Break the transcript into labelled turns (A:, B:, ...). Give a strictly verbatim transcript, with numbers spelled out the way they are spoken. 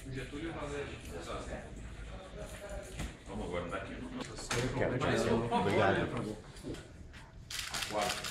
A: Getúlio Valério. Exato. Vamos guardar aqui.
B: Eu quero, obrigado.
A: Quatro.